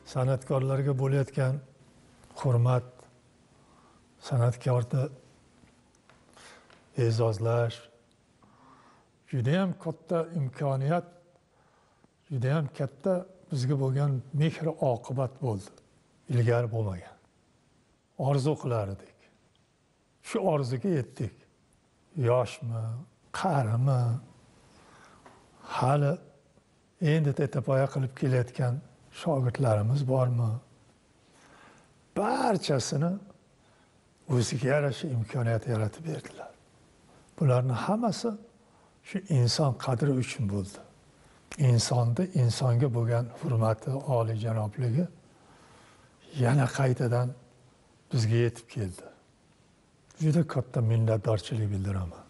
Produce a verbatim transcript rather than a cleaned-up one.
san'atkorlarga bo'layotgan hurmat, san'atkorni e'zozlash judayam katta imkoniyat, judayam katta bizga bo'lgan mehr oqibat bo'ldi. Ilgari bo'lmagan. Orzu qilardik. Shu orzuga yetdik. Yoshmi, qarimi, hali endi tetapoya qilib kelayotgan shogirdlarimiz bormi? Barchasini o'ziga yarasha imkoniyat yaratib berdilar. Bularning hammasi shu inson qadri uchun bo'ldi. İnsonda insonga bo'lgan hurmati, oliyjanobligi yana qaytadan bizga yetib keldi. Juda katta minnatdorchilik bildiraman.